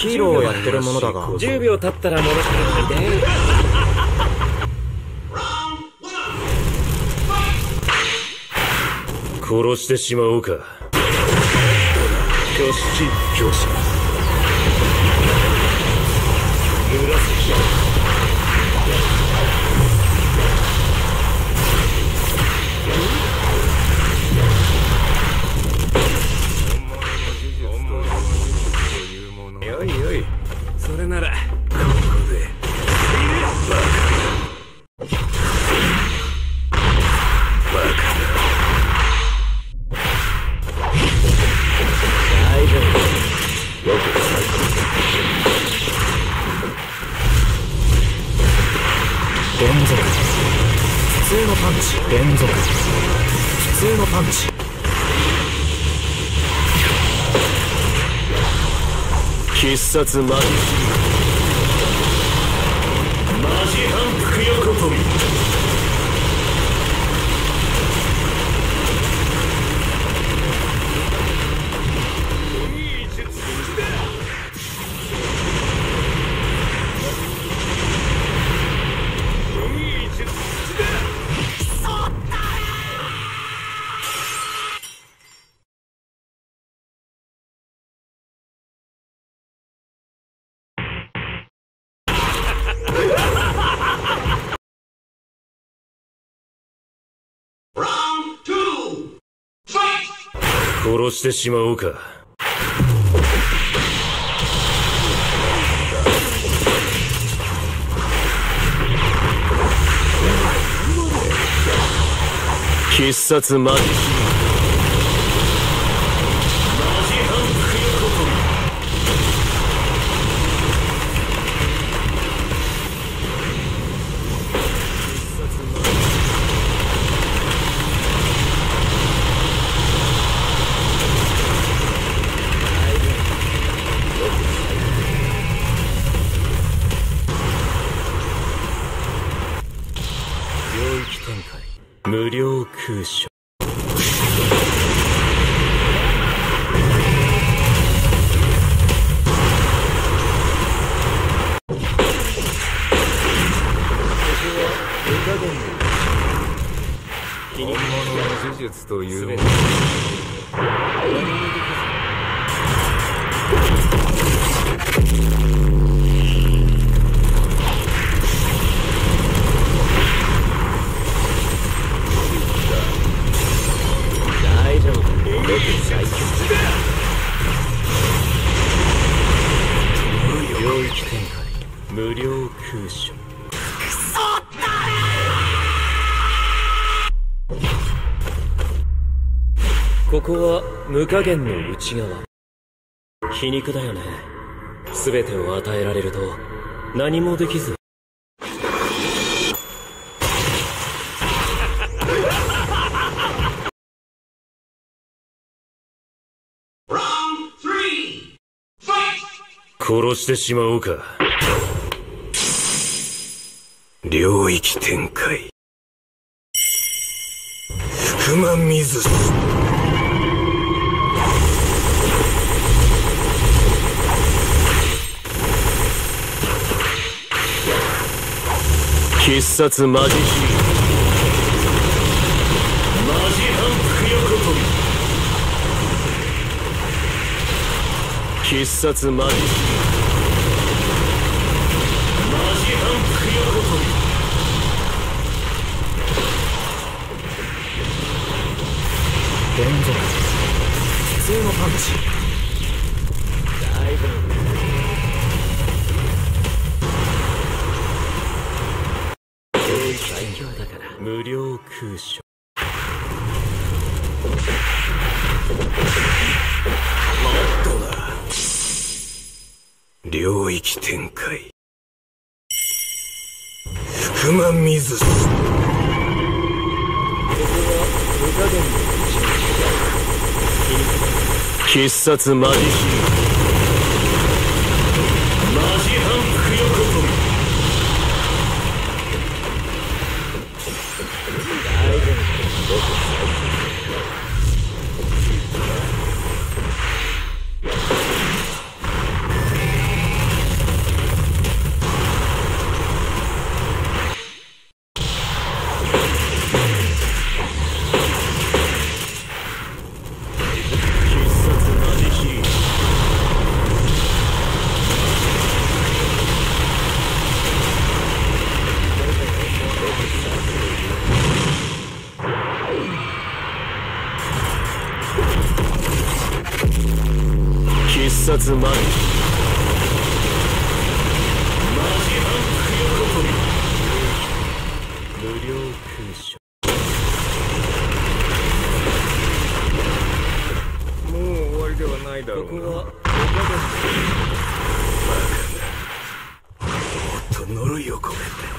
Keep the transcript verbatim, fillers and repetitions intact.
ヒーローをやってるものだが、 じゅうびょう経ったら戻ってくるんで。 殺してしまおうか。挙式挙式紫よいよい、それならここでバカバカ大丈夫。よく連続普通のパンチ、連続普通のパンチ、 必殺マジマジ反復横跳び殺してしまおうか。必殺マジマジ反復横跳び無料空所本物の呪術というもの大丈夫。僕最強領域展開無料空所。ここは無加減の内側。皮肉だよね。全てを与えられると何もできず。 殺してしまおうか。領域展開福間水必殺マジヒーマジ反復横跳び必殺マジヒーマジ反復横跳び連続普通のパンチ、 大丈夫。最強だから無料空所。マッドだ。領域展開福間水ここは無加減の必殺マジヒーマジ反復横跳び大丈夫。僕最強。 殺マジマジ反復横跳び無料空所もう終わりではないだろうな。ここはバカなもっと呪いを込めて